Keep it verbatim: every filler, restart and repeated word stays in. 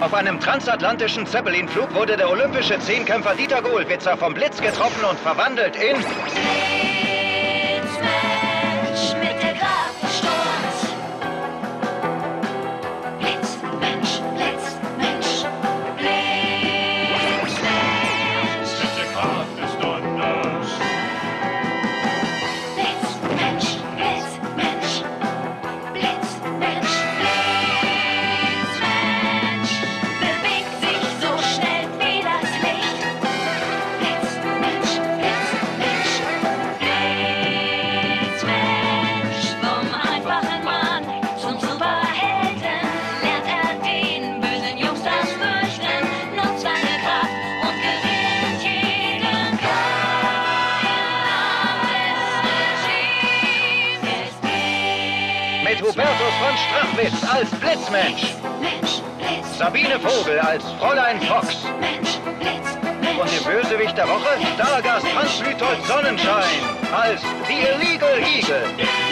Auf einem transatlantischen Zeppelin-Flug wurde der olympische Zehnkämpfer Dieter Gohlwitzer vom Blitz getroffen und verwandelt in... Blitzmensch mit der Kraftsturz. Blitzmensch, Blitzmensch, Blitzmensch. Mit der Kraft des Donners. Blitzmensch, Blitzmensch, Blitzmensch, Blitzmensch. Bewegt sich so schnell wie das Licht. Blitzmensch, Blitzmensch, Blitzmensch. Vom einfachen Mann zum Superhelden lernt er den bösen Jungs das Fürchten, nutzt seine Kraft und gewinnt jeden Kampf. Es geht. Mit Hubertus von Strachwitz als Blitzmensch. Mensch, Blitz, Sabine Vogel als Fräulein Fox. Mensch, Blitz, Und dem Bösewicht der Woche, Stargast Hans Witold Sonnenschein als The Illegal Eagle.